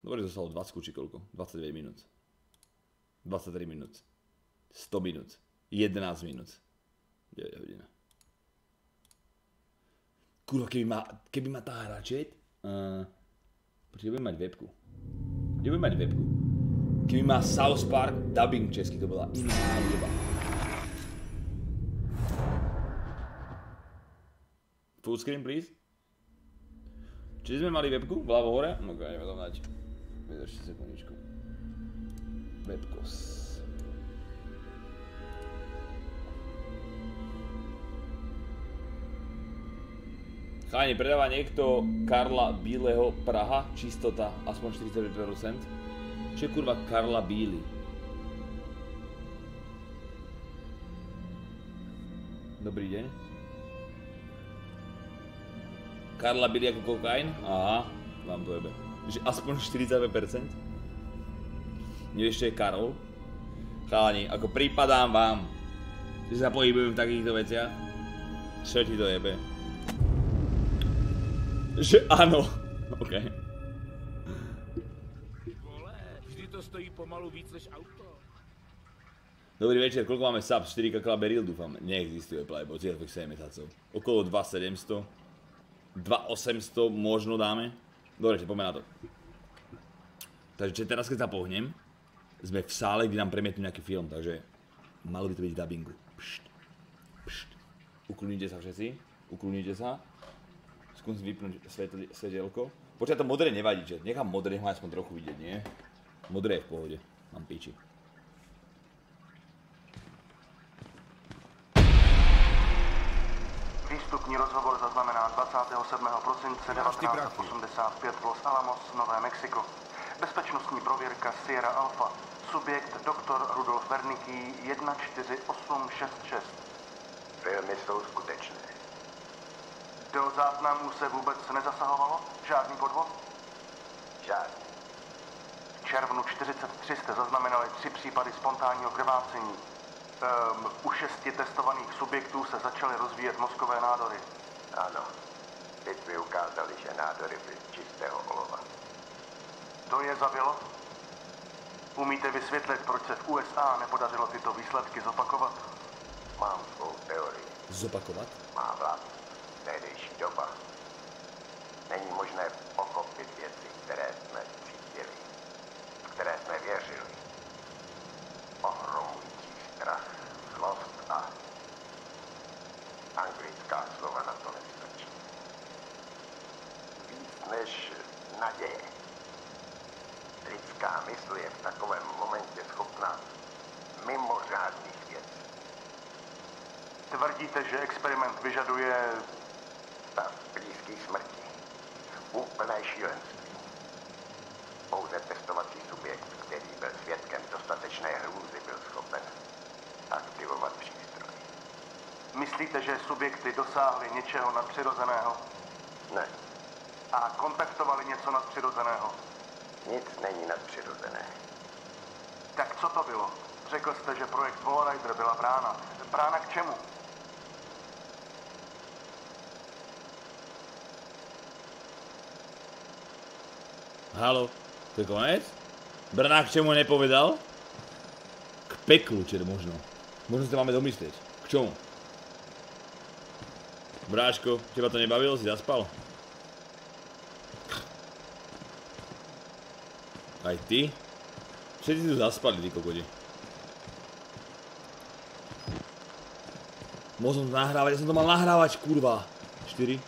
Dobre, zostalo 20 či koľko? 29 minút. 23 minút. 100 minút. 11 minút. 9 hodín. Kurva, keby ma tá hra čet... Počkej, budem mať webku. Kde budem mať webku? Keby má South Park dubbing česky, to bola iná jeba. Full screen, please. Či sme mali webku? Vľavo hore? No ok, ideme tam dať. Vydržte sekundičku. Webkos. Cháni, predáva niekto Karla Bíleho Praha, čistota, aspoň 45%. Čo je kurva Karla Bíly? Dobrý deň. Karla Bíly ako kokain? Aha, vám to jebe. Že aspoň 45%? Nie ešte je Karol? Chalani, ako prípadám vám, že sa pohybujem v takýchto veciach, čo ti to jebe? Že áno. OK. Vole, vždy to stojí pomalu víc než auto. Dobrý večer, koľko máme subs? 4 Klaberil, dúfam. Neexistuje Playboy, je to 7 mesiacov. Okolo 2700. 2800 možno dáme. Dobre, poďme na to. Takže teraz keď sa pohnem, sme v sále, kde nám premietnú nejaký film, takže malo by to byť v dubbingu. Pšt. Pšt. Uklonite sa všetci. Uklonite sa. Skúsim vypnúť svetelko. Počkaj, to modré nevadí, že? Nechám modré, nech ma aspoň trochu vidieť, nie? Modré je v pohode. Mám piči. Výstupní rozhovor zaznamená 27. prosince 1985 v Los Alamos, Nové Mexiko. Bezpečnostní prověrka Sierra Alpha. Subjekt doktor Rudolf Wernicki 14866. Filmy jsou skutečné. Do záznamů se vůbec nezasahovalo? Žádný podvod? Žádný. V červnu 43 jste zaznamenali 3 případy spontánního krvácení. U 6 testovaných subjektů se začaly rozvíjet mozkové nádory. Ano. Pitvy ukázaly, že nádory byly z čistého olova. To je zabilo? Umíte vysvětlit, proč se v USA nepodařilo tyto výsledky zopakovat? Mám svou teorii. Zopakovat? Má vlast. Tehdejší doba. Není možné pochopit věci, které jsme cítili, v které jsme věřili. Ohromující strach, zlost a anglická slova na to nestačí. Víc než naděje. Lidská mysl je v takovém momentě schopná mimořádných věcí. Tvrdíte, že experiment vyžaduje... Stav blízký smrti. Úplné šílenství. Pouze testovací subjekt, který byl svědkem dostatečné hrůzy, byl schopen aktivovat přístroj. Myslíte, že subjekty dosáhly něčeho nadpřirozeného? Ne, A kontaktovali něco nadpřirozeného? nic není nadpřirozené. Tak co to bylo? Řekl jste, že projekt Wallrider byla brána. Brána k čemu? Halo, to je konec? Brnák k čemu nepovedal? K peklu, či možno. Možno si to máme domyslieť. K čomu? Bráško, teba to nebavilo? Si zaspal? Aj ty? Všetci tu zaspali, ty kokodi. Mohol som to nahrávať, ja som to mal nahrávať, kurva. 4.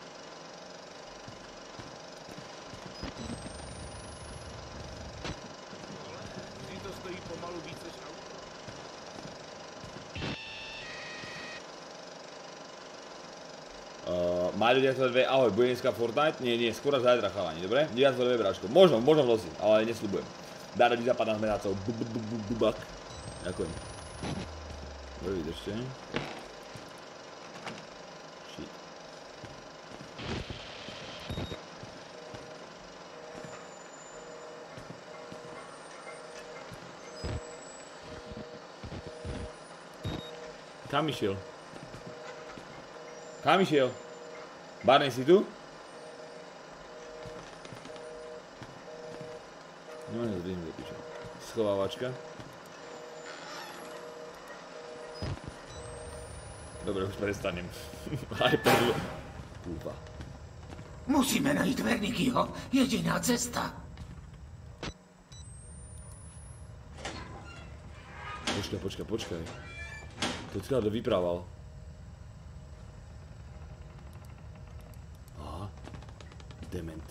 Vždy to stojí pomalu víc než auto. Maľo 9.2, ahoj, bude dneska Fortnite? Nie, skôr až zajtra, chalani, dobre? 9.2, bráško. Možno v noci, ale nesľubujem. Dára ti zapadá s medácov. Bubak. Ďakujem. Dobre, vydržte. Shit. Kam išiel? Kam išiel? Barney, si tu? Nemôžem sa zdvihnúť do piče. Schovávačka. Dobre, už prestanem. Hyper... Kúpa. Musíme najít Wernickyho. Jediná cesta. Počkaj. To odkiaľ to vyprával. Aha. Dement.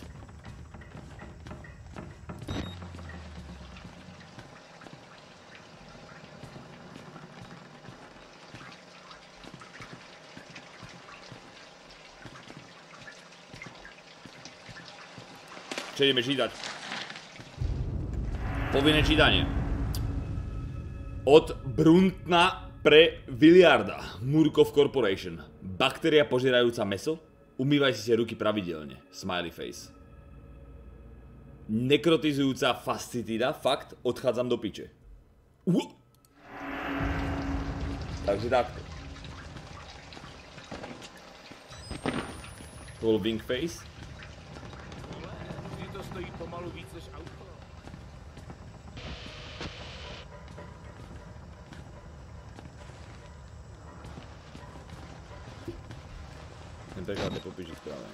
Čo ideme čítať? Povinné čítanie. Od Bruntna pre Williarda, Murkov Corporation. Baktéria požierajúca mäso? Umývaj si ruky pravidelne. Smiley face. Nekrotizujúca fascitída? Fakt? Odchádzam do piče. Takže takto. To bol wing face. Vždy to stojí pomalu víc než auto. Ten preklad je popíši správne.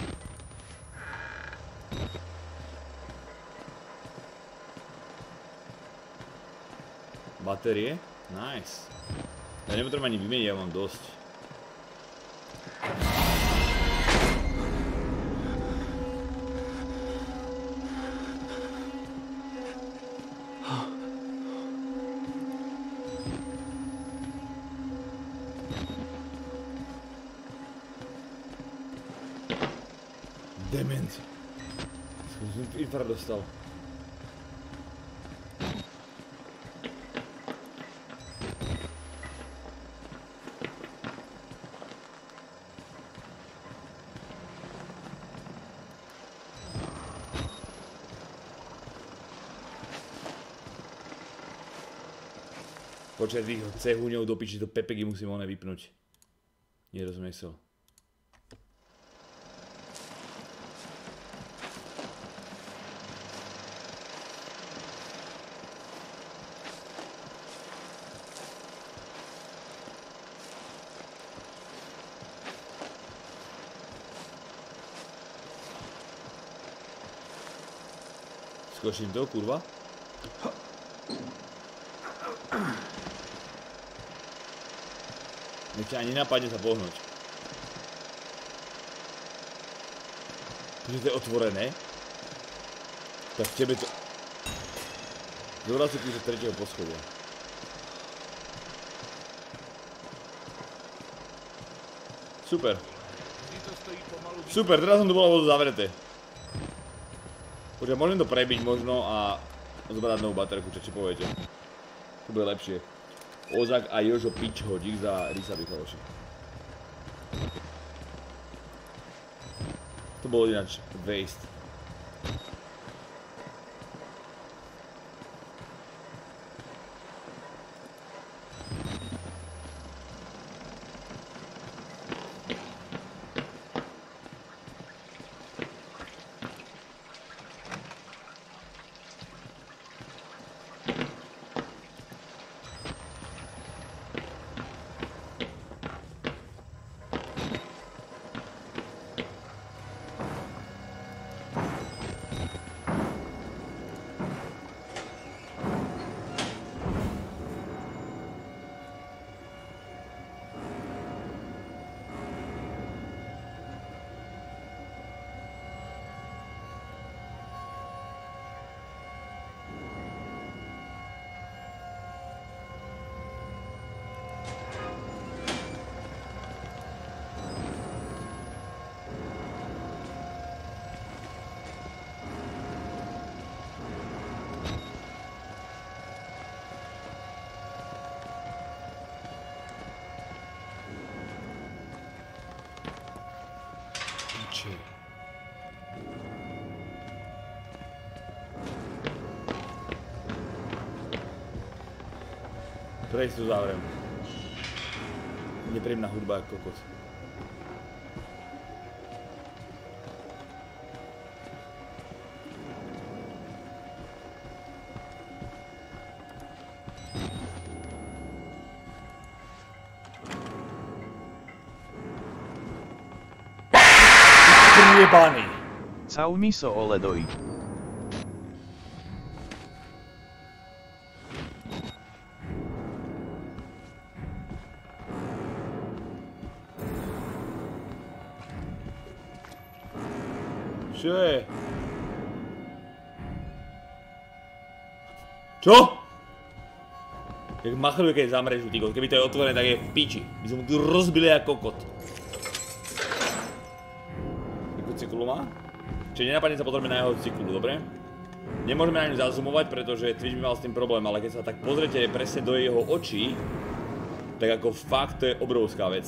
Batérie? Nice. Ja nepotrebujem ani vymeniť, ja mám dosť. Dement. Som infarkt dostal. Počkaj, týchto cehuňov do piči, to pepeky musím oné vypnúť. Nie, to som nechcel. Skočím to, kurva. Nech ťa ani napadne sa pohnúť. Keď to je otvorené, tak tebe to... Zobral si kúsok tretieho poschodia. Super. Super, teraz som to bolo zavreté. Počkaj, môžem to prebiť možno a zobrať novú baterku, čo poviete. To bude lepšie. Ozak a Jožo pič hodík za Risa Michaloši. To bolo ináč waste. Prejsť tu zavriem. Nepríjemná hudba ako kokos. jebaný. Caumí so oledojí. Čo je? Čo? Jak machruje, keď zamrežu, ty kokot. Keby to je otvorené, tak je v piči. My sme mu tu rozbili ako kokot. Jakú cyklu má? Čiže nenapadne sa potrebujeme na jeho cyklu, dobre? Nemôžeme na ňu zazumovať, pretože Twitch by mal s tým problém, ale keď sa tak pozrete presne do jeho očí, tak ako fakt to je obrovská vec.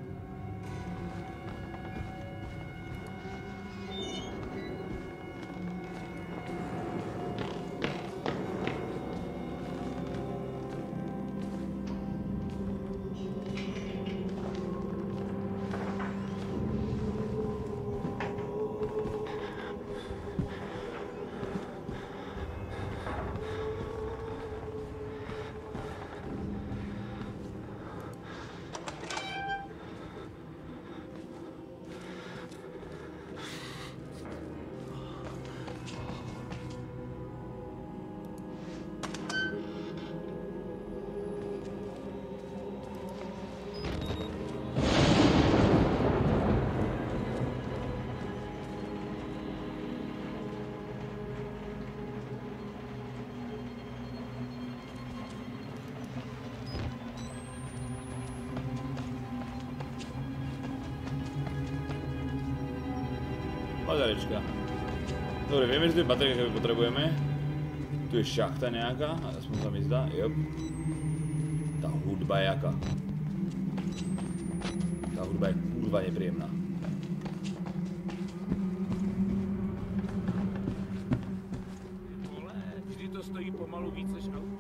Baterečka. Dobre, vieme, že tu je baterka, ktorú potrebujeme. Tu je šachta nejaká, aspoň sa mi zdá, jop. Tá hudba je jaká. Tá hudba je kurva nepríjemná. Vole, vždy to stojí pomalu víc než auto.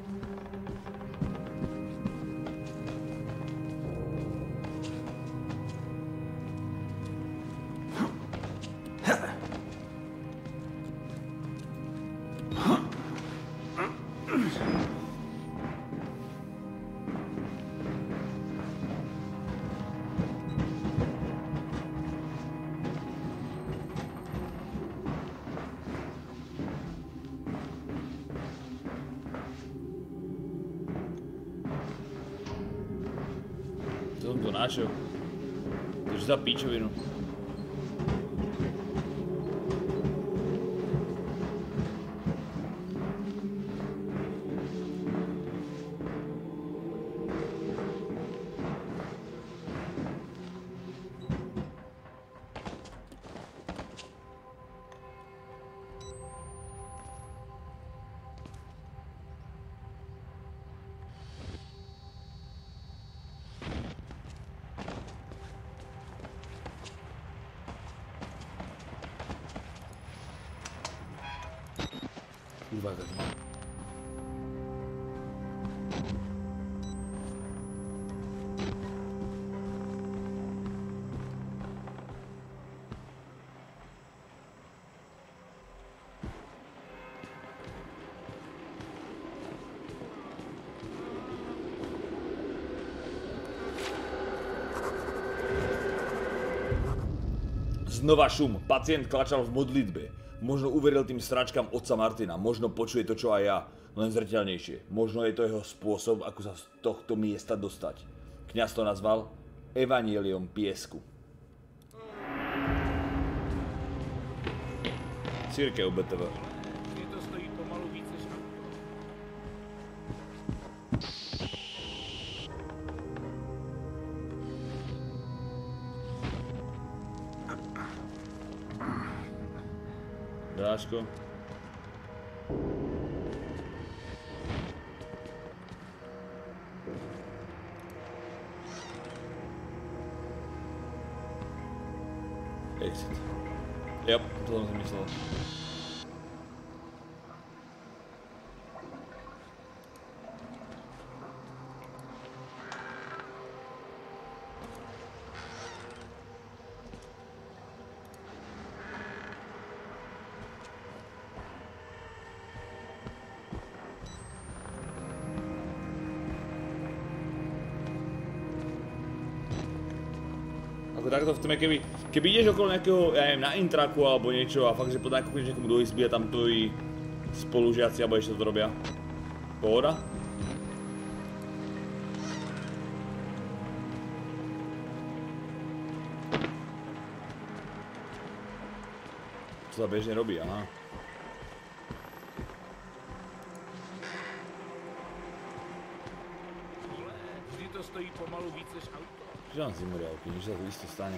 Co som to našiel? To je za pičovinu. Uwaga. Znova šum. Pacient klačal v modlitbe. Možno uveril tým sračkám otca Martina. Možno počuje to, čo aj ja. Len zreteľnejšie. Možno je to jeho spôsob, ako sa z tohto miesta dostať. Kňaz to nazval Evangeliom piesku. Církev BTV. Vždy to stojí pomalu víc než auto. Dáško. Exit. Yep, to jsem si myslel. Ako takto chceme, keby ideš okolo nejakého, ja neviem, na intraku alebo niečo a fakt, že podľa ako niekomu do izby a tam tvoji spolužiaci alebo ešte to robia. Pohoda? To sa bežne robí, aha. Vždy to stojí pomalu víc než auto. Že mám zimoriavky, nič sa tu isto stane.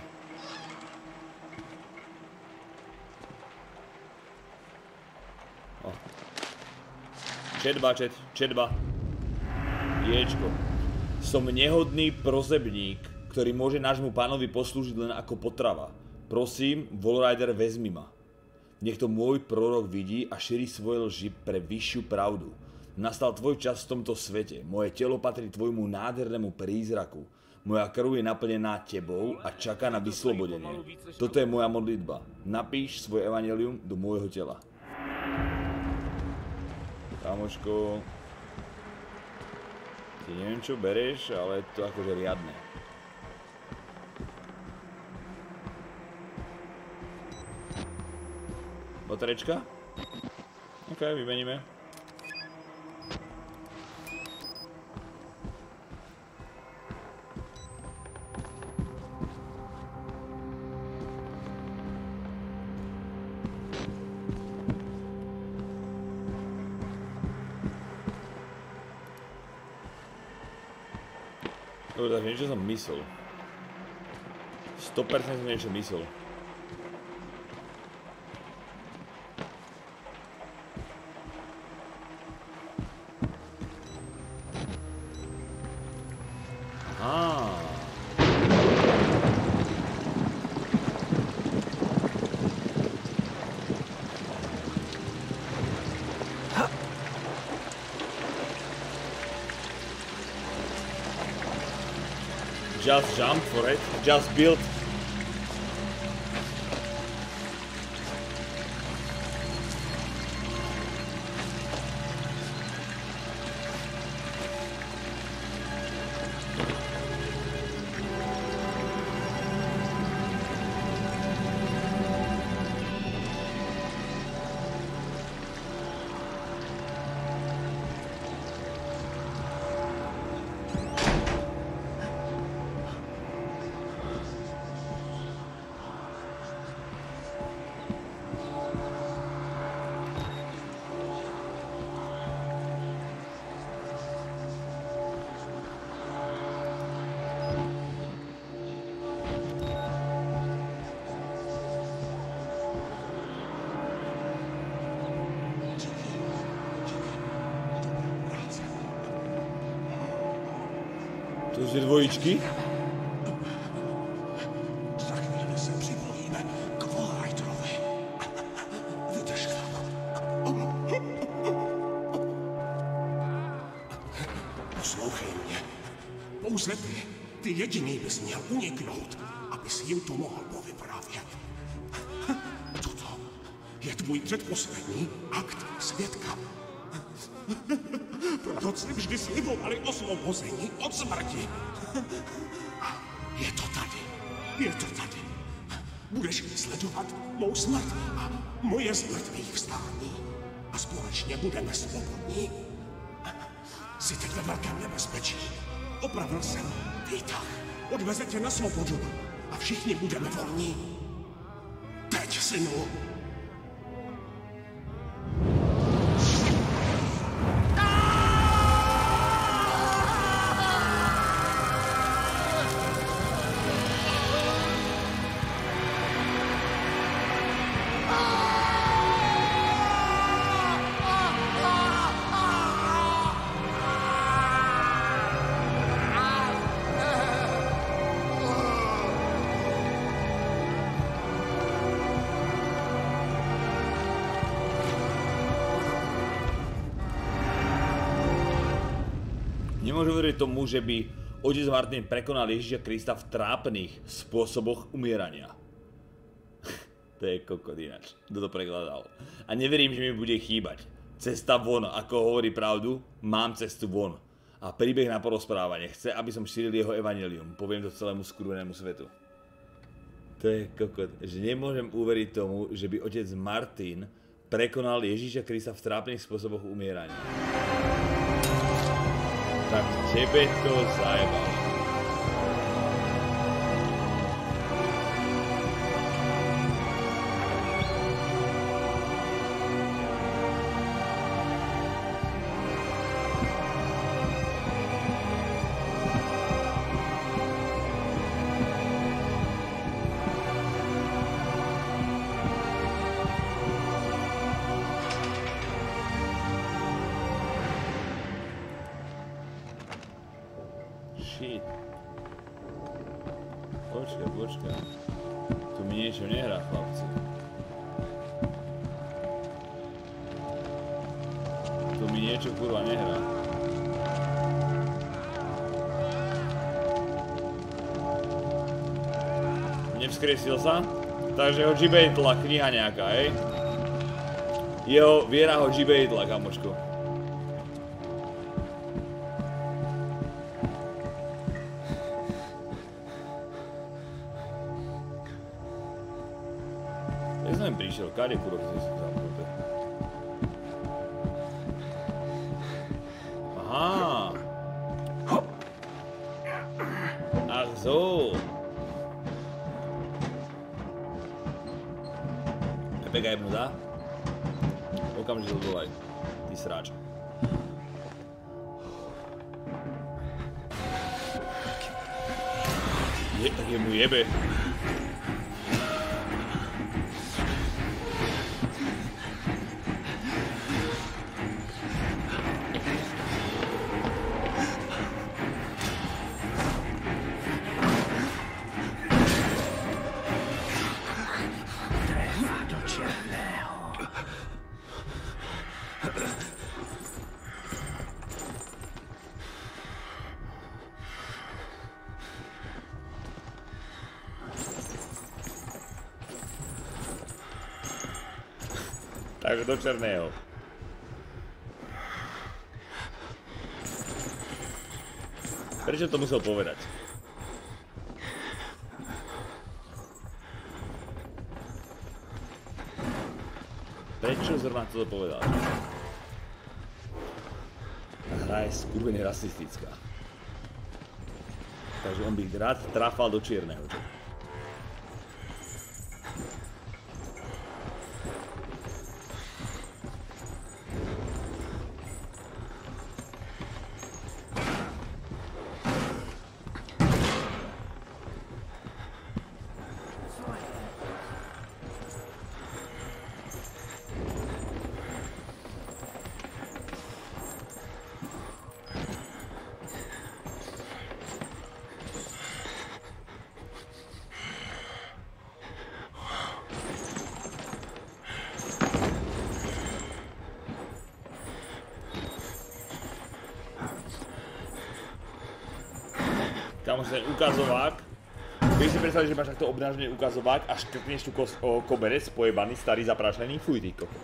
Četba. Ječko. Som nehodný prozebník, ktorý môže nášmu pánovi poslúžiť len ako potrava. Prosím, Wallrider, vezmi ma. Nech to môj prorok vidí a šíri svoje lži pre vyššiu pravdu. Nastal tvoj čas v tomto svete. Moje telo patrí tvojmu nádhernému prízraku. Moja krv je naplnená tebou a čaká na vyslobodenie. Toto je moja modlitba. Napíš svoje evanjelium do môjho tela. Kamoško, ty neviem čo bereš, ale to akože riadne. Baterečka? OK, vymeníme. Dobre, takže niečo som myslel. 100% som niečo myslel. Just jump for it, just build. To jsou dvojičky? Za chvíli se připojíme k Wallriderovi. Vydrž chvilku. Poslouchej mě. Pouze ty jediný bys měl uniknout, abys jim to mohl povyprávět. Toto je tvůj předposlední akt svědka. Proroci vždy slibovali osvobození od smrti. Je to tady. Je to tady. Budeš sledovat mou smrt a moje zmrtvých vstání. A společně budeme svobodní. Jsi teď ve velkém nebezpečí. Opravil jsem výtah. Odveze tě na svobodu. A všichni budeme volní. Teď, synu. Nemôžem veriť tomu, že by otec Martin prekonal Ježiša Krista v trápnych spôsoboch umierania. To je kokot ináč. Kto to prekladal. A neverím, že mi bude chýbať. Cesta von, ako hovorí pravdu, mám cestu von. A príbeh na porozprávanie. Chce, aby som šíril jeho evanjelium. Poviem to celému skurvenému svetu. To je kokot, že nemôžem uveriť tomu, že by otec Martin prekonal Ježíša Krista v trápnych spôsoboch umierania. Tak tebe to zajebalo. Shit. Počkaj. Tu mi niečo nehrá, chlapci. Tu mi niečo kurva nehrá. Nevzkriesil sa? Takže ho džibejtla kniha nejaká, hej? Jeho viera ho džibejtla, kamočko. Prišiel, kade kurok si zamknuté. Aha. Ach so. Pega jebnu dá? Okamžite odvolaj. Ty sráč. Je mu jebe. Tak do černého. Prečo to musel povedať? Prečo zrovna toto povedal? Tá hra je skurvene rasistická. Takže on by rád trafal do čierneho. Tam ten ukazovák. Vieš si predstaviť, že máš takto obnážený ukazovák a škrtneš tu koberec pojebaný, starý, zaprášený? Fuj, ty kokot.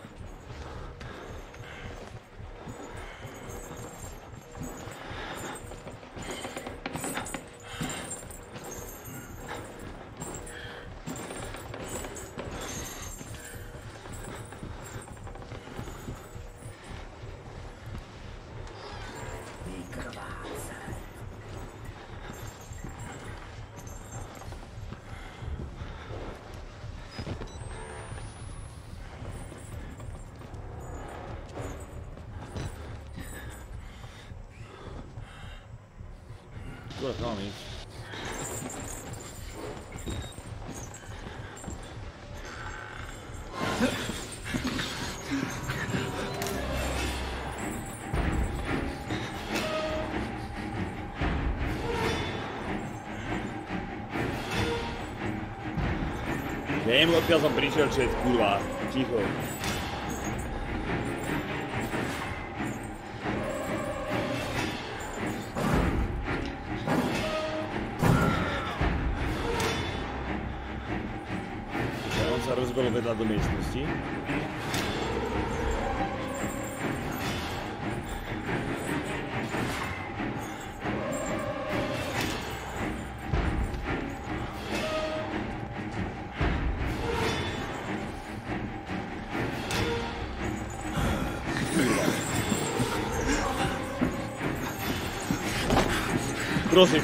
Skoro tam mám ísť. Neviem, odkiaľ som prišiel, čo je kurva. Ticho. Rozbilo vedľa do miestnosti. Prosím.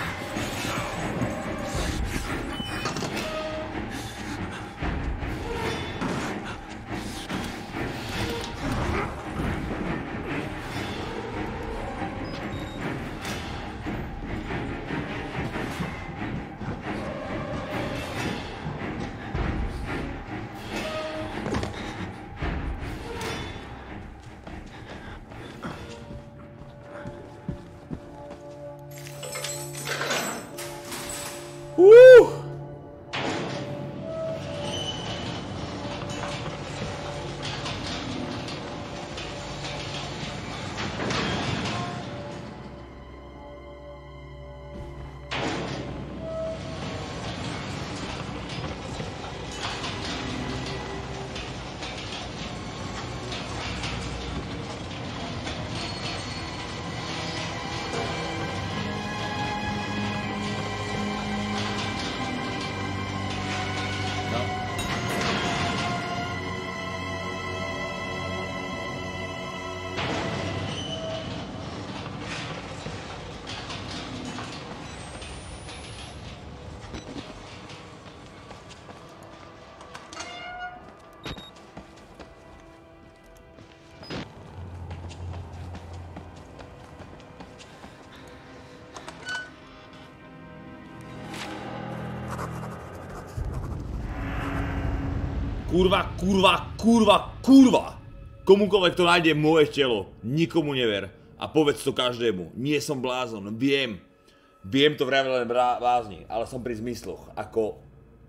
Kurva! Komukoľvek to nájde moje telo, nikomu never. A povedz to každému, nie som blázon, viem. Viem to vraviť len vážne, ale som pri zmysloch, ako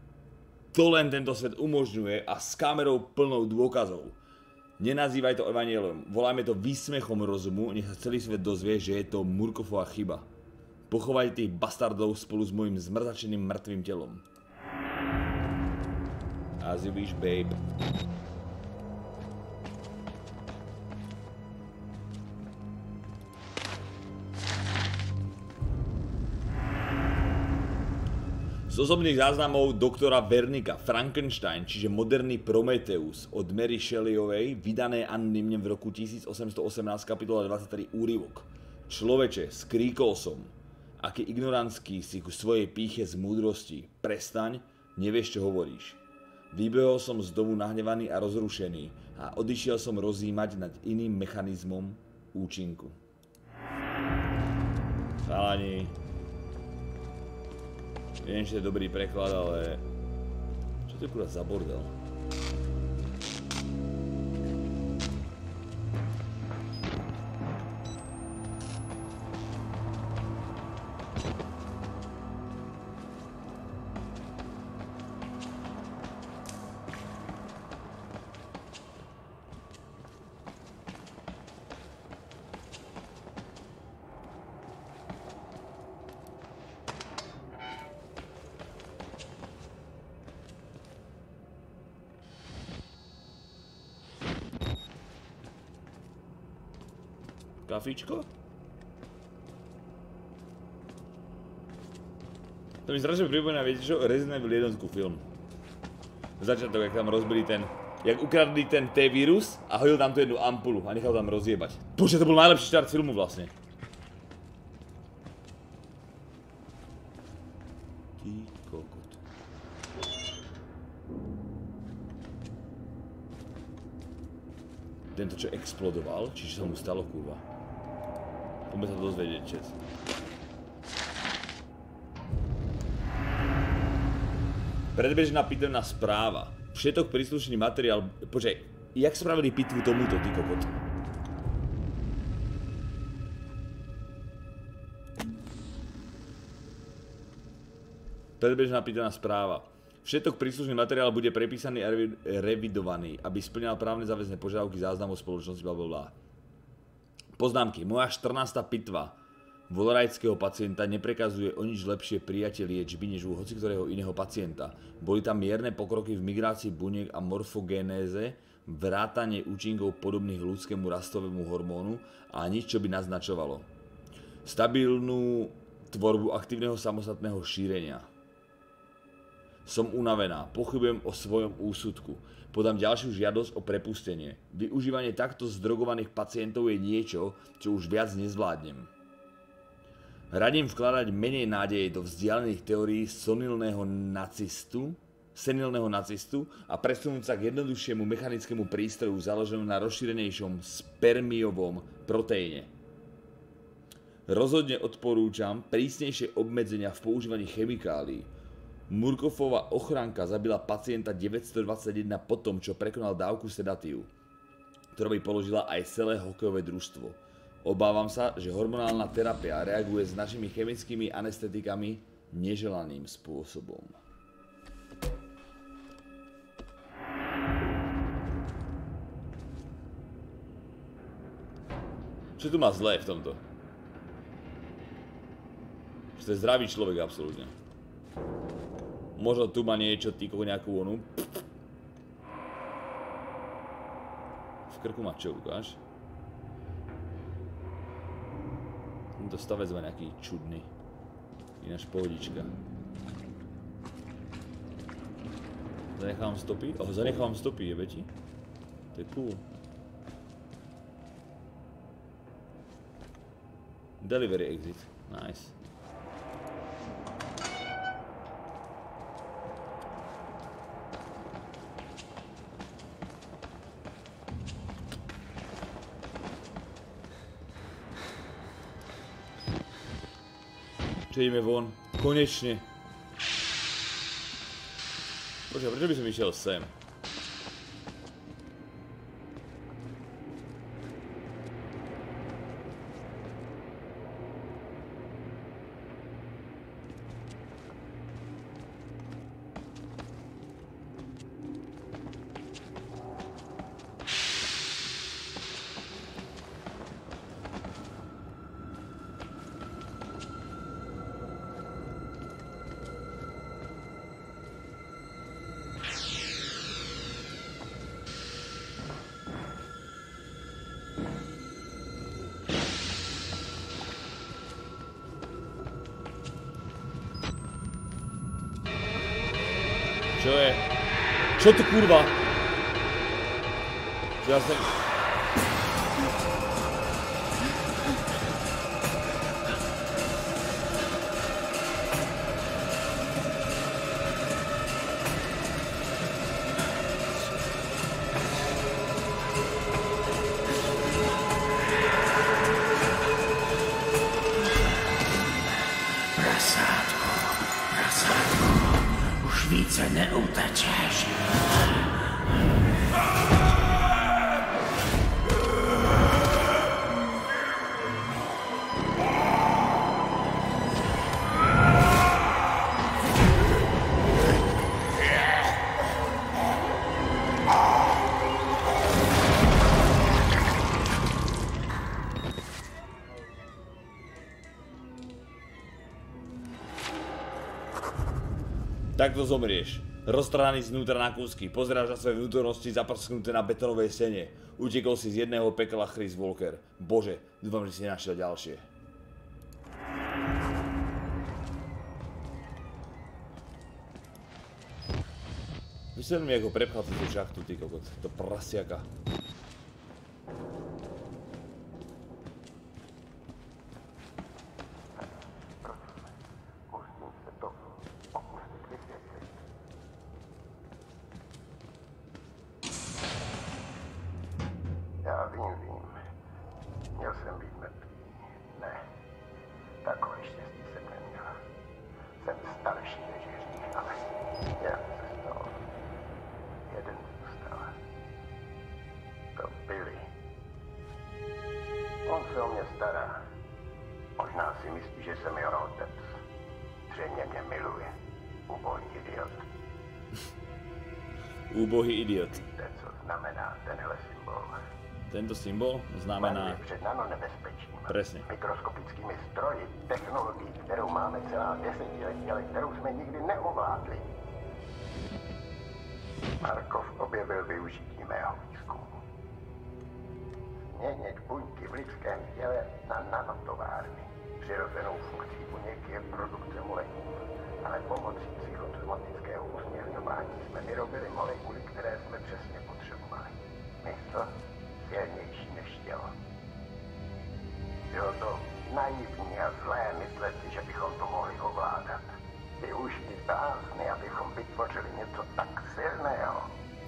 to len tento svet umožňuje a s kamerou plnou dôkazov. Nenazývaj to evanjeliom, volajme to výsmechom rozumu, nech sa celý svet dozvie, že je to Murkoffova chyba. Pochovaj tých bastardov spolu s mojim zmrzačeným mŕtvým telom. As you wish, babe. Z osobných záznamov doktora Wernicka Frankenstein, čiže moderný Prometheus od Mary Shelleyovej, vydané anonymne v roku 1818, kapitola 23, úryvok. Človeče, skríkol som. Aký ignorantský si ku svojej pýche z múdrosti. Prestaň, nevieš, čo hovoríš. Vybehol som z domu nahnevaný a rozrušený a odišiel som rozjímať nad iným mechanizmom účinku. Chalani. Neviem, či je dobrý preklad, ale... Čo to je kurva za bordel? Kafíčko? To mi strašne pripomína, viete čo? Resident Evil 1 film. Začiatok, jak tam rozbili ten... Jak ukradli ten T-vírus a hodil tam tu jednu ampulu a nechal tam rozjebať. Bože, to bol najlepší štart filmu vlastne. Ty kokot. Tento čo explodoval? Čiže sa mu stalo, kurva. Poďme sa dozvedieť, čet. Predbežná pitevná správa. Všetok príslušný materiál... Počkaj, jak spravili pitvu tomuto, ty kokot? Predbežná pitevná správa. Všetok príslušný materiál bude prepísaný a revidovaný, aby splňal právne záväzné požiadavky záznamov spoločnosti blablabla. Poznámky. Moja 14. pitva voľarajského pacienta neprekazuje o nič lepšie prijatie liečby než u hociktorého iného pacienta. Boli tam mierne pokroky v migrácii buniek a morfogénéze, vrátanie účinkov podobných ľudskému rastovému hormónu a nič, čo by naznačovalo stabilnú tvorbu aktívneho samostatného šírenia. Som unavená, pochybujem o svojom úsudku. Podám ďalšiu žiadosť o prepustenie. Využívanie takto zdrogovaných pacientov je niečo, čo už viac nezvládnem. Radím vkladať menej nádeje do vzdialených teórií senilného nacistu a presunúť sa k jednoduchšiemu mechanickému prístroju založenému na rozšírenejšom spermiovom proteíne. Rozhodne odporúčam prísnejšie obmedzenia v používaní chemikálií. Murkoffova ochranka zabila pacienta 921 po tom, čo prekonal dávku sedatívu, ktorá by položila aj celé hokejové družstvo. Obávam sa, že hormonálna terapia reaguje s našimi chemickými anestetikami neželaným spôsobom. Čo tu má zlé v tomto? Že to je zdravý človek, absolútne. Možno tu má niečo, týko nejakú onu. V krku má čo, ukáž? Tento stavec má nejaký čudný. Ináč pohodička. Zanechávam stopy? Zanechávam stopy, jebe ti? To je cool. Delivery exit. Nice. Čo ideme von? Konečne. Počkaj, prečo by som išiel sem? Čo je? Čo to kurva? Čo ja sem... Více neutečeš. Takto zomrieš. Roztrhaný znútra na kúsky, pozráš na svoje vnútornosti zaprsknuté na betónovej stene. Utekol si z jedného pekla Chris Walker. Bože, dúfam, že si našiel ďalšie. Vysvetľ mi, ako prepchal tú šachtu, ty kokot. To prasiaka. Úbohý idiot. Víte, co znamená tenhle symbol? Tento symbol znamená... Před nanonebezpečím. Presne. Mikroskopickými stroji, technologií, kterou máme celá desetiletí, ale kterou jsme nikdy neovládli. Markov objevil využití mého výzkumu. Změnit buňky v lidském těle na nanotovárny. Přirozenou funkcí buněk je produkce molekul, ale pomocí psychosomatického usměrňování jsme vyrobili molekuly, které jsme přesně potřebovali. Mysl silnější než tělo. Bylo to naivní a zlé myslet si, že bychom to mohli ovládat. Využít blázny, abychom vytvořili něco tak silného.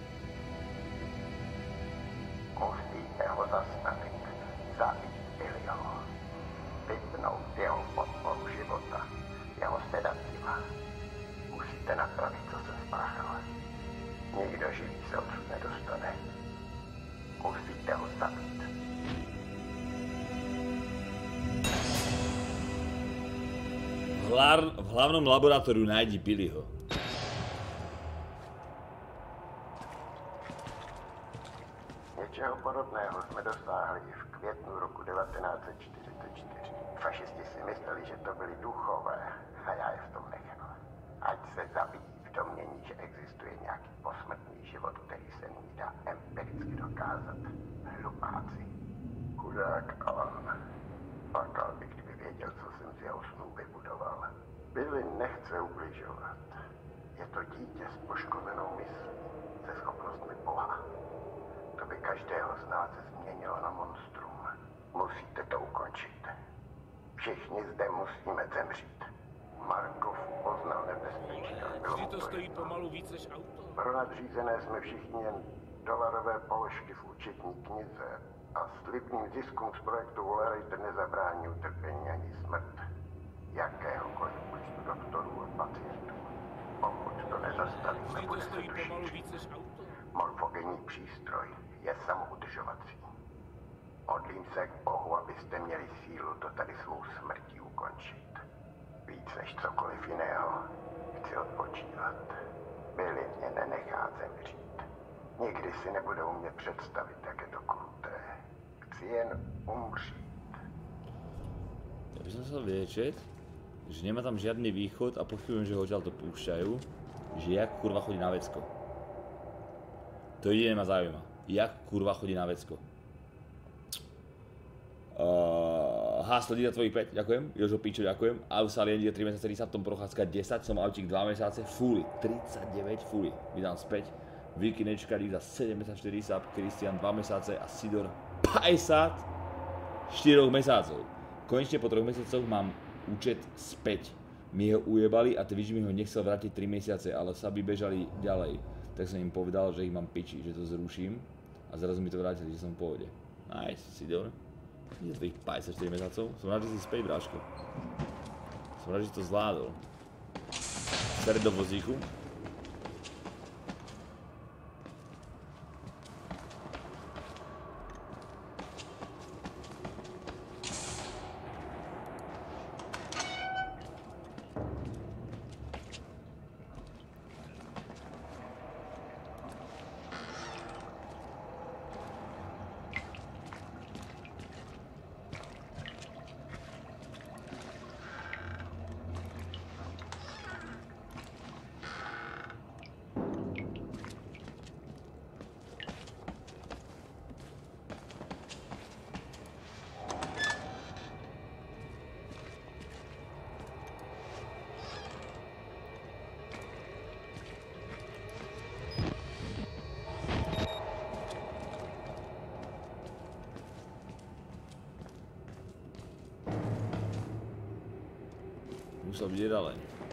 Musíme ho zastavit, zabít Billyho, vypnout jeho podporu života, jeho sedativa. Musíte napravit, co se spáchalo. Nikdo živý se odsud nedostane. Musíte ho zabít. V hlavnom laboratóriu nájdi Billyho. Něčeho podobného jsme dosáhli v květnu roku 1944. Fašisti si mysleli, že to byli duchové a já je v tom nechal. Ať se zabijí v domnění, že existuje nějaký posmrtný život, který se nyní dá empiricky dokázat. Hlupáci. Chudák Alan. Plakal by, kdyby věděl, co jsem z jeho snů vybudoval. Billy nechce ubližovat. Je to dítě s poškozenou myslí, se schopnostmi Boha. To by každého z nás změnilo na monstrum. Musíte to ukončit. Všichni zde musíme zemřít. Markov poznal nebezpečí a bylo Vždy to stojí pomalu víc než auto. Pro nadřízené jsme všichni jen dolarové položky v účetní knize a slibným ziskům z projektu Volerejte nezabrání utrpení ani smrt jakéhokoliv počtu doktorů a pacientů. Pokud to nezastavíme, Vždy to bude se stojí pomalu tušit. víc než auto. Morfogenní přístroj je samoudržovací. Modlím se k Bohu, abyste měli sílu to tady svou smrtí ukončit. Víc než cokoliv jiného chci odpočívat. Billy mě nenechá zemřít. Nikdy si nebude umět představit, jak je to kruté. Chci jen umřít. Ja by som chcel vedieť, že nemá tam žiadny východ a pochybujem, že ho odtiaľ to púšťajú, že jak kurva chodí na vecko. To jediné ma zaujíma. Jak kurva chodí na vecko. Háslo Dida tvojich 5, ďakujem. Jožo Píčo, ďakujem. Ausalien Dida 3 mesiace, Risa, Tom Prochádzka 10, som autík 2 mesiace, Fully 39, Fully. Vydám späť. Vicky Nečka, Risa 7 mesiace, 4 Risa, Kristian 2 mesiace a Sidor 50 4 mesiacov. Konečne po 3 mesiacoch mám účet späť. Mi ho ujebali a Twitch mi ho nechcel vrátiť 3 mesiace, ale Saby bežali ďalej. Tak som im povedal, že ich mám piči, že to zruším a zrazu mi to vrátili, že som v pohode. Nice, Sidor. Je tvojich 54 mesiacov. Som rád, že si späť, bráško. Som rád, že si to zvládol. Sere do vozíku. Musel byť jedaleň.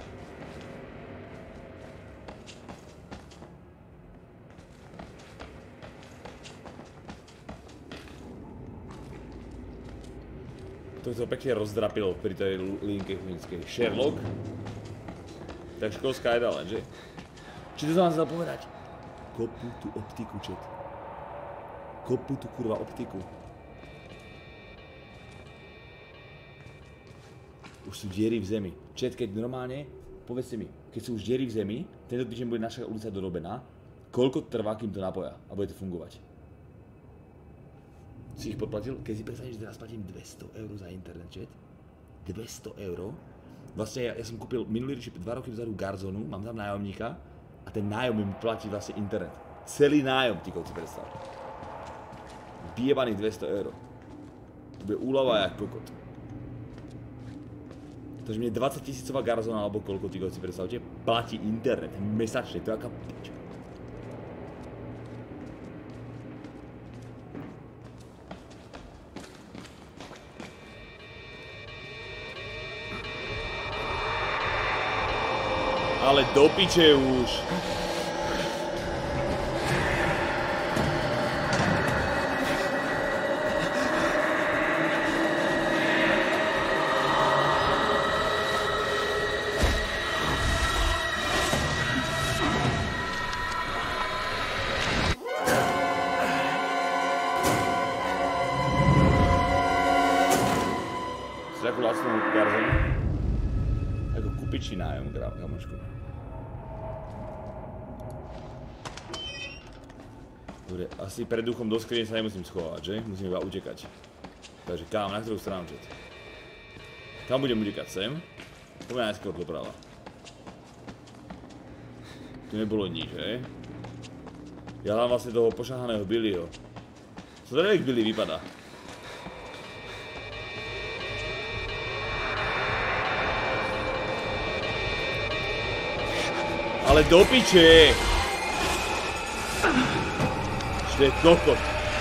To to pekne rozdrapilo pri tej linke chudinskej. Sherlock? Tak školská jedaleň, že? Či to som vám chcel povedať? Kopu tú optiku, čet. Kopu tú kurva optiku. Už sú diery v zemi. Čet, keď normálne, povedzte mi, keď sú už diery v zemi, tento týždeň bude naša ulica dorobená, koľko trvá, kým to napoja a bude to fungovať? Si ich podplatil? Keď si predstavíš, že teraz platím 200 € za internet, čet? 200 €? Vlastne ja som kúpil minulý rok, 2 roky vzadu Garzonu, mám tam nájomníka a ten nájom mi platí vlastne internet. Celý nájom, ty si predstav. Vyjebaných 200 €. To bude úľava jak kokot. Takže mne 20 000 Garzona alebo koľko ty si predstavte, platí internet mesačne, to je aká piča. Ale do piče už. Si takú lacnú garzonu. Ako kupičí nájom, kamošku. Dobre, asi pred duchom do skrine sa nemusím schovať, že? Musím iba utekať. Takže kam, na ktorú stranu čet? Kam budem utekať? Sem? Poďme najskôr doprava. Tu nebolo nič, že? Ja dám vlastne toho pošahaného Billyho. Co teda jak Billy vypadá? Ale do piče! Čo je kokot?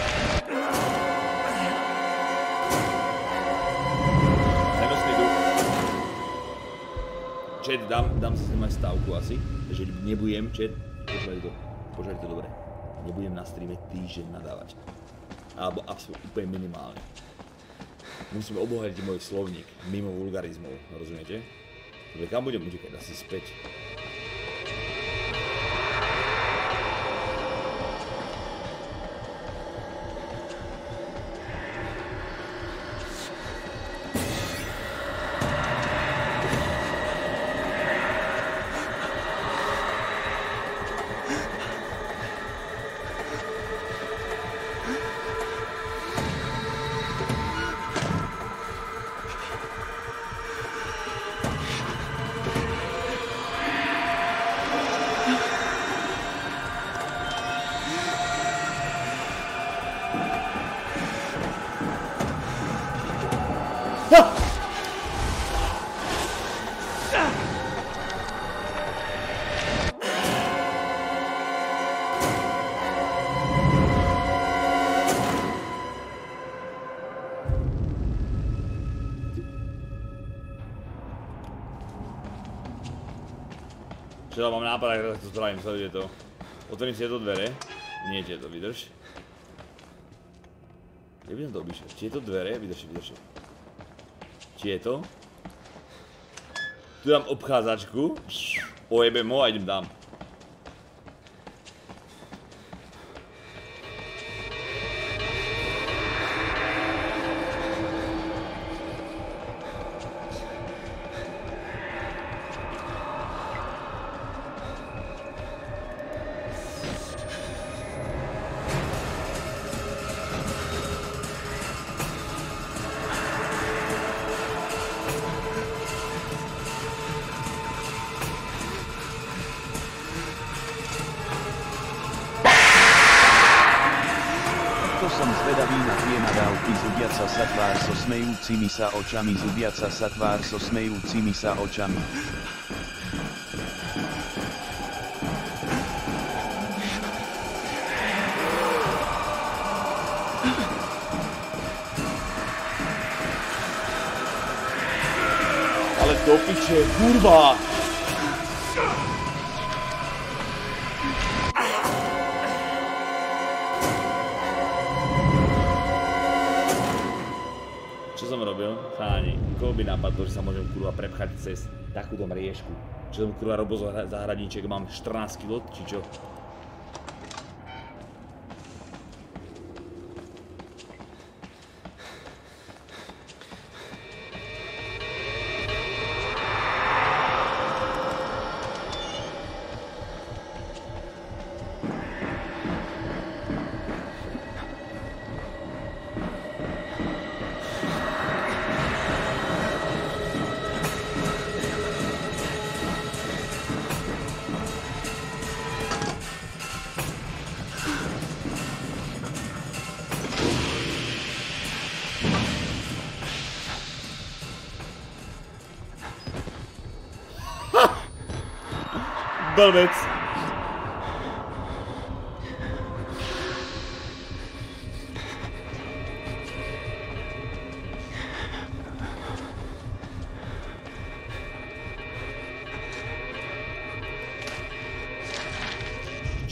Nenosný duch. Chat, dám si sem aj stávku asi, že nebudem, chat, počúvajte to dobre, nebudem na streame týždeň nadávať. Alebo absolútne úplne minimálne. Musím obohatiť môj slovník, mimo vulgarizmov, rozumiete? Dobre, kam budem utekať? Asi späť. Čo mám nápad, ak to spravím, sledujte to. Otvorím si tieto dvere. Nie tieto, vydrž. Ja by som to obišiel. Tieto dvere, vydrž. Tieto. Tu dám obchádzačku. Ojebem ho a idem dám. Smejúcimi sa očami, zubiaca sa tvár so smejúcimi sa očami. Ale do piče, kurva! Čo som robil? Cháni, koho by napadlo, že sa môžem kurva prepchať cez takúto mriežku? Čo som kurva robil za hradníček, mám 14 kg, či čo? Blbec.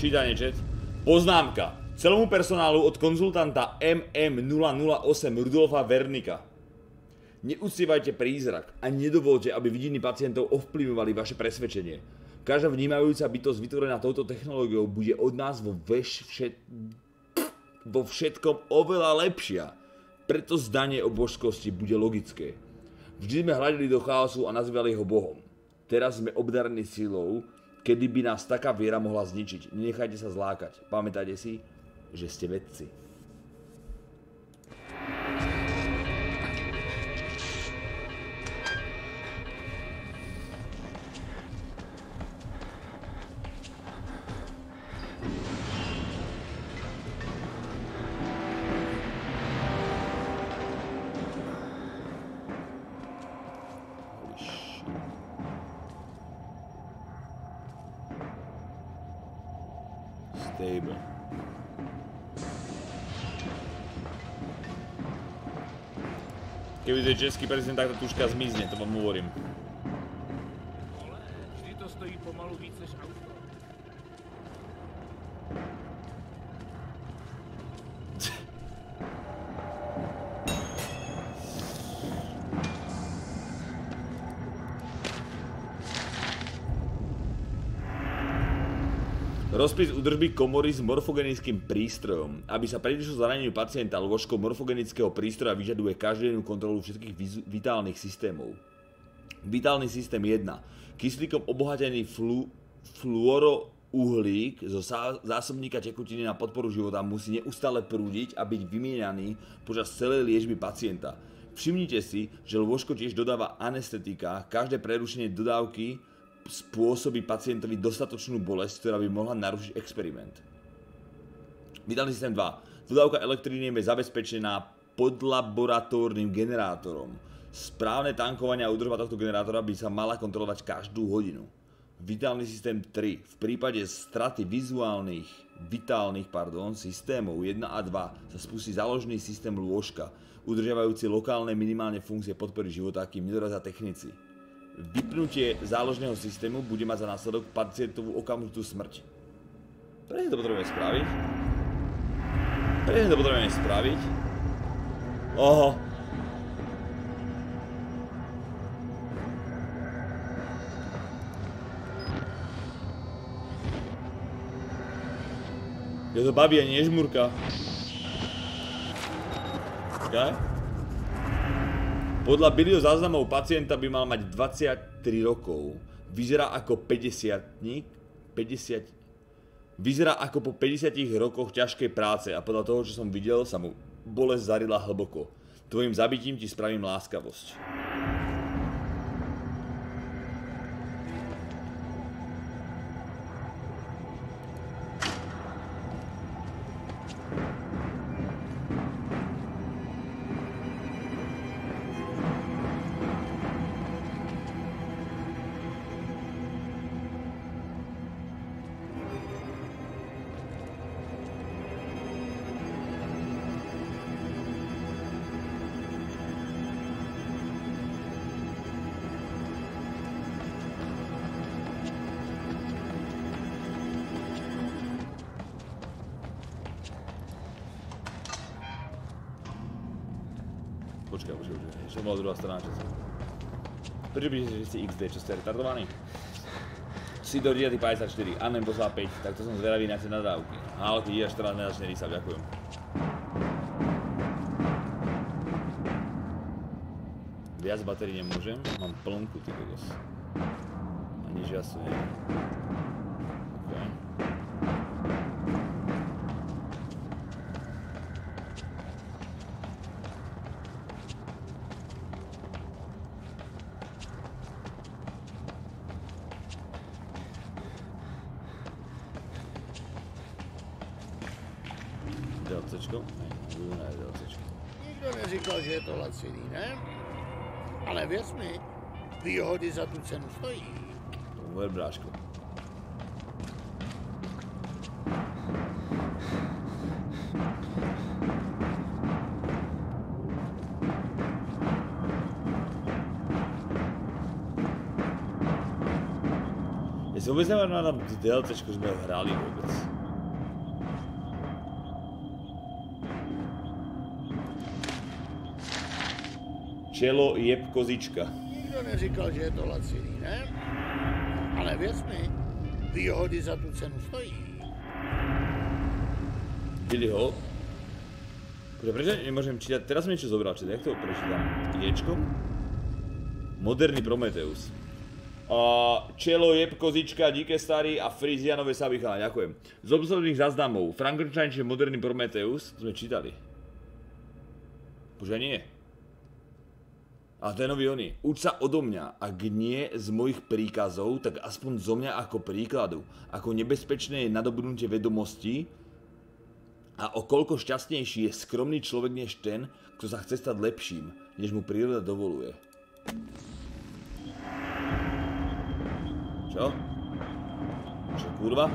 Čítanie chat. Poznámka. Celému personálu od konzultanta MM008 Rudolfa Vernika. Neuctievajte prízrak a nedovolte, aby vidiny pacientov ovplyvňovali vaše presvedčenie. Každá vnímajúca bytosť vytvorená touto technológiou bude od nás vo všetkom oveľa lepšia. Preto zdanie o božskosti bude logické. Vždy sme hľadili do chaosu a nazývali ho Bohom. Teraz sme obdarení silou, kedy by nás taká viera mohla zničiť. Nenechajte sa zlákať. Pamätajte si, že ste vedci. Stable. Keby to je český prezident, tak tá tuška zmizne, to vám hovorím. Ale vždy to stojí pomalu víc než auto. Rozpis údržby komory s morfogenickým prístrojom. Aby sa predišlo zraneniu pacienta, lôžko morfogenického prístroja vyžaduje každodennú kontrolu všetkých vitálnych systémov. Vitálny systém 1. Kyslíkom obohatený fluorouhlík zo zásobníka tekutiny na podporu života musí neustále prúdiť a byť vymieňaný počas celej liečby pacienta. Všimnite si, že lôžko tiež dodáva anestetika, každé prerušenie dodávky spôsobí pacientovi dostatočnú bolesť, ktorá by mohla narušiť experiment. Vitálny systém 2. Dodávka elektriny je zabezpečená podlaboratórnym generátorom. Správne tankovanie a údržba tohto generátora by sa mala kontrolovať každú hodinu. Vitálny systém 3. V prípade straty vitálnych systémov 1 a 2 sa spustí záložný systém lôžka, udržiavajúci lokálne minimálne funkcie podpory života, kým nedorazia technici. Vypnutie záložného systému bude mať za následok pacientovú okamžitú smrť. Prečo to potrebujeme spraviť? Oho. Je to babi a nie žmurka. Okay. Podľa Billyho záznamov pacienta by mal mať 23 rokov. Vyzerá ako 50-tník. Vyzerá ako po 50 rokoch ťažkej práce a podľa toho, čo som videl, sa mu bolesť zarila hlboko. Tvojim zabitím ti spravím láskavosť. Počkaj, ešte bola druhá strana času. Prečo by ste XD, čo ste retardovaní? Sidor 54, Anem poslal 5, tak to som zvedavý na tie nadávky. Hálky, až 14 nedačne rýsav, ďakujem. Viac batérií nemôžem, mám plnku, ty kokos. A nič jasu nie. Okay. DLCčko? Ne, DLCčko. Nikdo neříkal, že je to laciný, ne? Ale věř mi, výhody za tu cenu stojí. Tomu ver, bráško. Ja si vôbec neviem, na DLCčku sme hrali vôbec. Čelo jeb kozička. Nikdo neříkal, že je to laciný, ne? Ale věř mi, výhody za tu cenu stojí. Billyho. Prečo nemôžem čítať? Teraz mi niečo zobral, čiže jak to prečítam? Ječkom? Moderný Prometheus. Čelo, jeb, kozička, díke starý a Frizianové Sabichala, ďakujem. Z obsledných záznamov. Frankenstein, čiže moderný Prometheus, to sme čítali. Bože, nie. A to je nový oný. Uč sa odo mňa, ak nie z mojich príkazov, tak aspoň zo mňa ako príkladu. Ako nebezpečné je nadobudnutie vedomostí a o koľko šťastnejší je skromný človek než ten, kto sa chce stať lepším, než mu príroda dovoluje. Čo? Čo, kurva?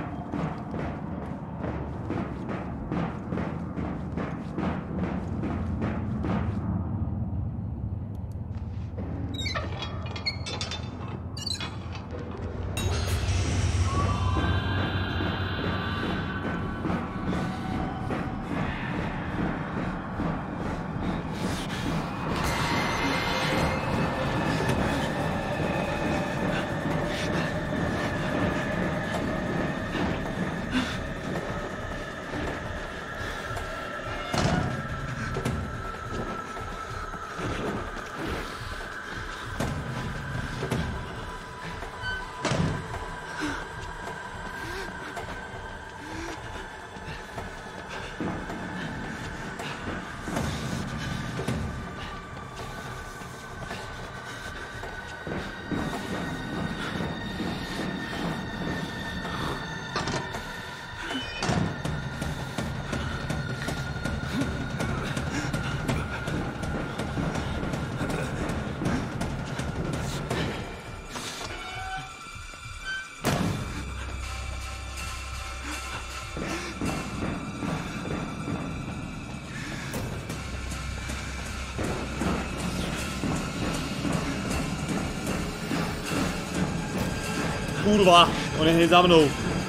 Kurva, on je hneď za mnou.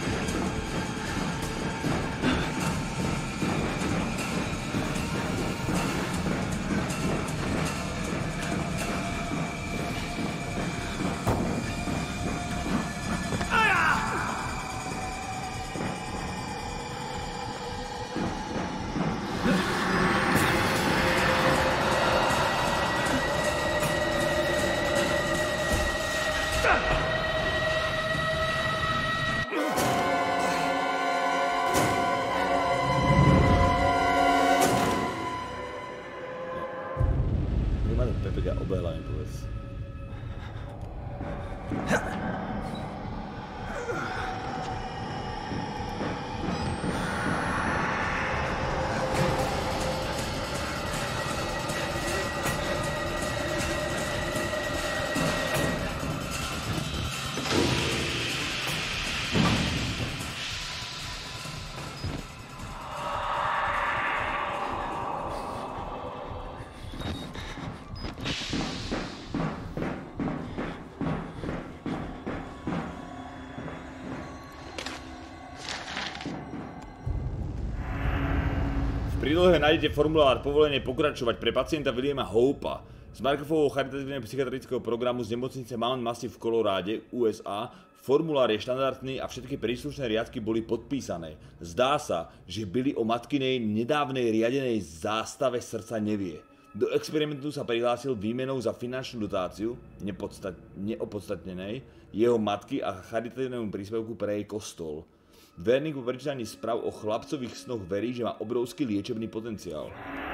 V prílohe nájdete formulár povolenie pokračovať pre pacienta Williama Hopea z Markovovho charitatívneho psychiatrického programu z nemocnice Mount Massive v Colorade, USA. Formulár je štandardný a všetky príslušné riadky boli podpísané. Zdá sa, že Billy o matkinej nedávnej riadenej zástave srdca nevie. Do experimentu sa prihlásil výmenou za finančnú dotáciu, neopodstatnenej, jeho matky a charitatívnemu príspevku pre jej kostol. Verník po prečítaní správ o chlapcových snoch verí, že má obrovský liečebný potenciál.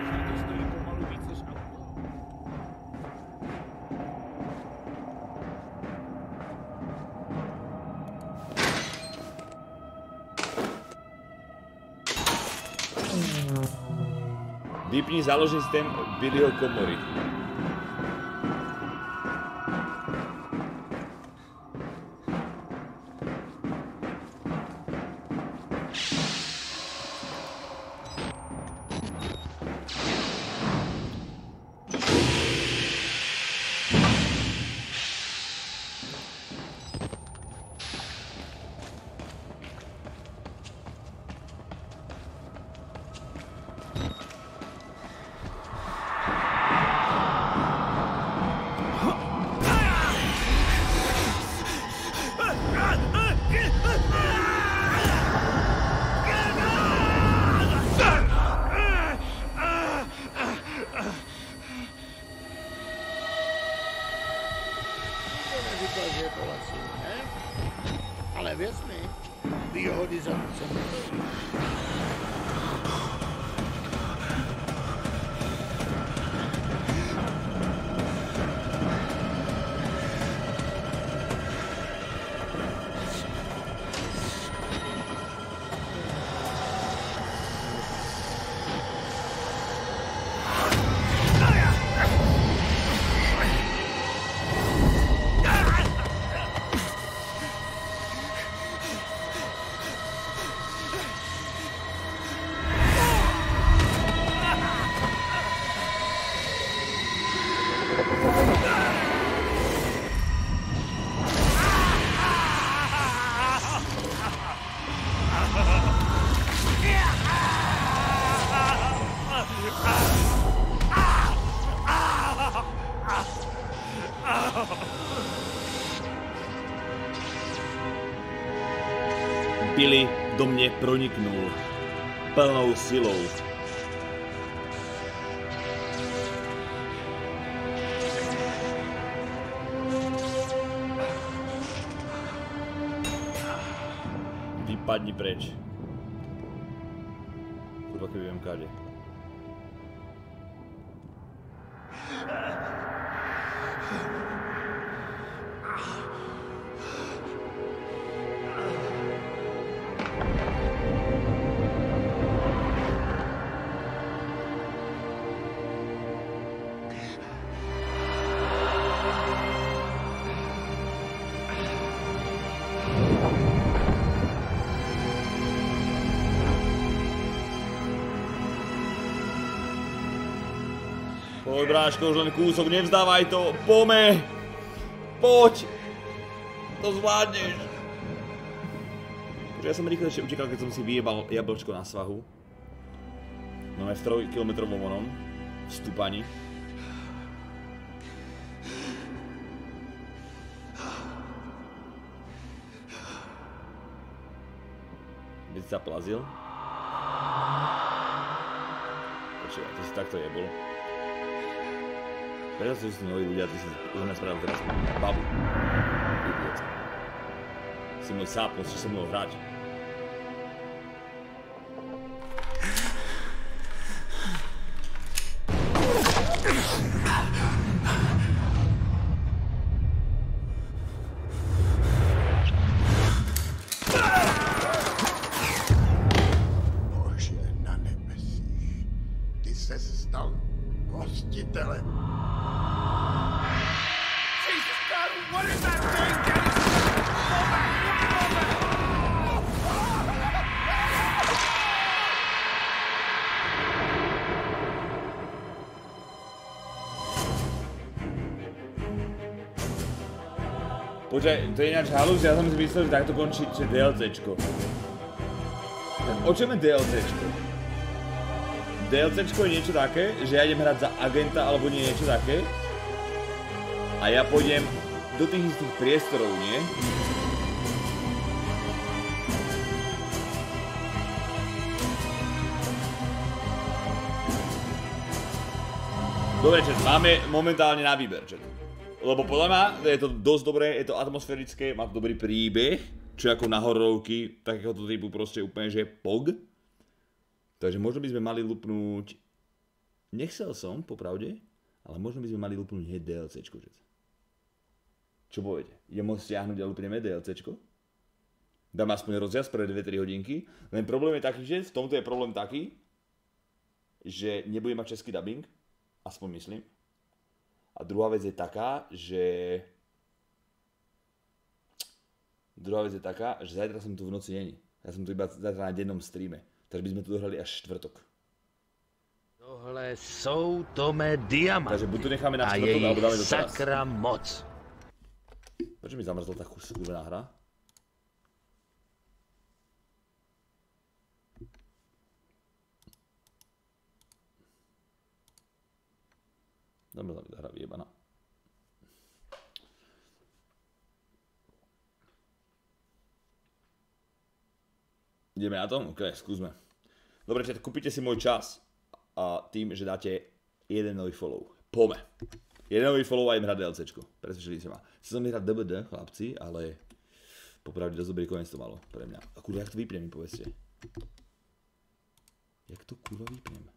Vypni záložný systém Billyho komory. že je to laciný, ne? Ale věř mi, výhody za tu cenu stojí. Billy do mě proniknul plnou silou. Vypadni preč. Kurva, keby viem káde. Poď, bráško, už len kúsok, nevzdávaj to, pome! Poď! To zvládneš! Ja som rýchlejšie utekal, keď som si vyjebal jablčko na svahu. Máme v 3-kilometrovom onom vstúpaní. Keď sa plazil. Počúvaj, to si takto jebol. Preto sú noví ľudia, ty si už nespravil teraz babu. Idiot. Si môj sáp, musíš so mnou hrať. Bože na nebesích, ty se stal hostitelem. What is that thing? Get it! Go back! Počkaj, to je ináč halus, ja som si myslel, že takto končí DLCčko. O čom je DLCčko? DLCčko je niečo také, že ja idem hrať za agenta alebo nie niečo také. A ja pôjdem do tých istých priestorov, nie? Dobre, čet, máme momentálne na výber, čet. Lebo podľa mňa je to dosť dobré, je to atmosférické, má to dobrý príbeh, čo ako na hororovky takéhoto typu proste úplne, že je pog. Takže možno by sme mali lupnúť, nechcel som, popravde, ale možno by sme mali lupnúť hneď DLCčko, čet. Čo poviete? Idem ho stiahnuť a lupneme DLCčko? Dám aspoň rozjazd pre 2-3 hodinky. Len problém je taký, že v tomto je problém taký, že nebudem mať český dubbing, aspoň myslím. A druhá vec je taká, že... zajtra som tu v noci není. Ja som tu iba zajtra na dennom streame. Takže by sme tu dohrali až štvrtok. Tohle jsou Tome diamanty. Takže buď to necháme na čtvrtok, alebo dáme to teraz. Sakra moc. Prečo mi zamrzla tá skurvená hra? Zamrzla mi tá hra vyjebaná. Ideme na to? OK, skúsme. Dobre, čiže kúpite si môj čas a tým, že dáte jeden nový follow. Poďme. Jeden nový follow a idem hrať DLCčko. Presvedčili sa ma. Chcel som hrať DBD, chlapci, ale popravde dosť dobrý koniec to malo pre mňa. A kurva, jak to vypnem, mi povedzte. Jak to kurva vypnem?